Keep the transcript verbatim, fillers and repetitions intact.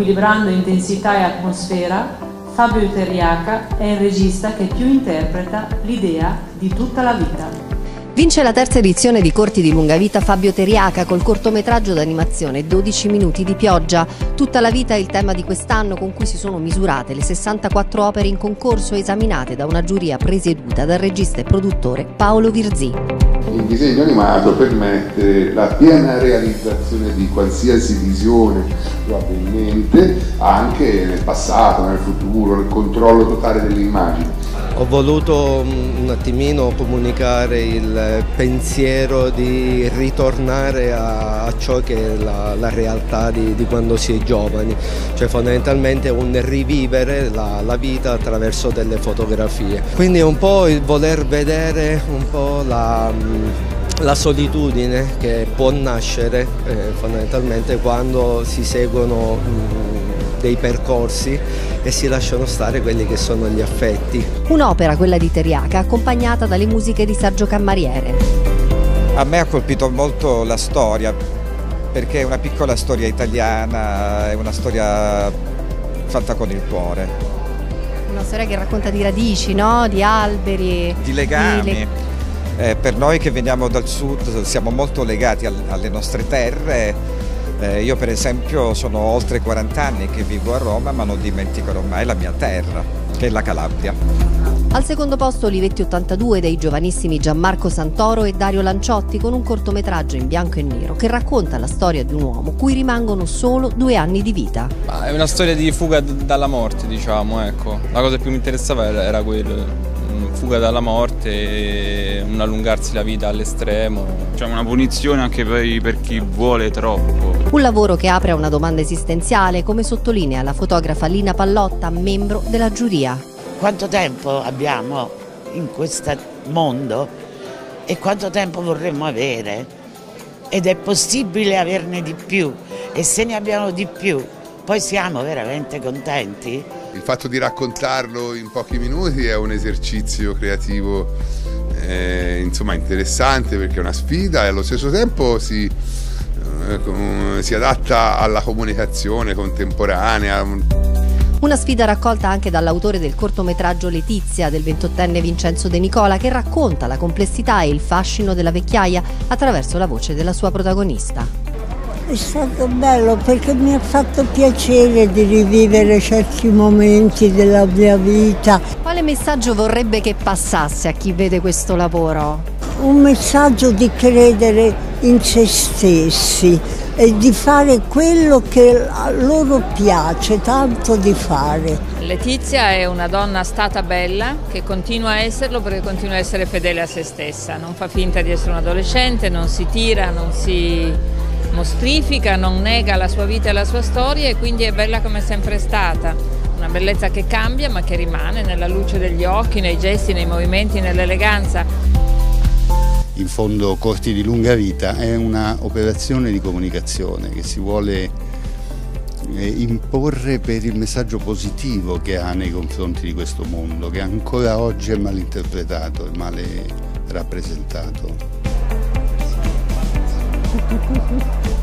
equilibrando intensità e atmosfera, Fabio Teriaca è il regista che più interpreta l'idea di tutta la vita. Vince la terza edizione di Corti di lunga vita Fabio Teriaca col cortometraggio d'animazione dodici minuti di pioggia. Tutta la vita è il tema di quest'anno, con cui si sono misurate le sessantaquattro opere in concorso esaminate da una giuria presieduta dal regista e produttore Paolo Virzì. Il disegno animato permette la piena realizzazione di qualsiasi visione, probabilmente anche nel passato, nel futuro, il controllo totale dell'immagine. Ho voluto un attimino comunicare il pensiero di ritornare a, a ciò che è la, la realtà di, di quando si è giovani, cioè fondamentalmente un rivivere la, la vita attraverso delle fotografie. Quindi è un po' il voler vedere un po' la, la solitudine che può nascere eh, fondamentalmente quando si seguono mh, dei percorsi e si lasciano stare quelli che sono gli affetti. Un'opera, quella di Teriaca, accompagnata dalle musiche di Sergio Cammariere. A me ha colpito molto la storia, perché è una piccola storia italiana, è una storia fatta con il cuore. Una storia che racconta di radici, no? Di alberi, di legami. Di le... eh, per noi che veniamo dal sud siamo molto legati al, alle nostre terre. Eh, io per esempio sono oltre quaranta anni che vivo a Roma, ma non dimenticherò mai la mia terra, che è la Calabria. Al secondo posto Olivetti ottantadue dei giovanissimi Gianmarco Santoro e Dario Lanciotti, con un cortometraggio in bianco e nero che racconta la storia di un uomo cui rimangono solo due anni di vita. È una storia di fuga dalla morte, diciamo, ecco. La cosa che più mi interessava era, era quello. Fuga dalla morte, un allungarsi la vita all'estremo. C'è una punizione anche per, per chi vuole troppo. Un lavoro che apre a una domanda esistenziale, come sottolinea la fotografa Lina Pallotta, membro della giuria. Quanto tempo abbiamo in questo mondo e quanto tempo vorremmo avere? Ed è possibile averne di più, e se ne abbiamo di più, poi siamo veramente contenti? Il fatto di raccontarlo in pochi minuti è un esercizio creativo eh, insomma interessante, perché è una sfida e allo stesso tempo si, eh, si adatta alla comunicazione contemporanea. Una sfida raccolta anche dall'autore del cortometraggio Letizia, del ventottenne Vincenzo De Nicola, che racconta la complessità e il fascino della vecchiaia attraverso la voce della sua protagonista. È stato bello perché mi ha fatto piacere di rivivere certi momenti della mia vita. Quale messaggio vorrebbe che passasse a chi vede questo lavoro? Un messaggio di credere in se stessi e di fare quello che a loro piace tanto di fare. Letizia è una donna stata bella che continua a esserlo perché continua a essere fedele a se stessa, non fa finta di essere un adolescente, non si tira, non si mostrifica, non nega la sua vita e la sua storia, e quindi è bella come è sempre stata. Una bellezza che cambia ma che rimane nella luce degli occhi, nei gesti, nei movimenti, nell'eleganza. In fondo Corti di lunga vita è una operazione di comunicazione che si vuole imporre per il messaggio positivo che ha nei confronti di questo mondo, che ancora oggi è mal interpretato e male rappresentato.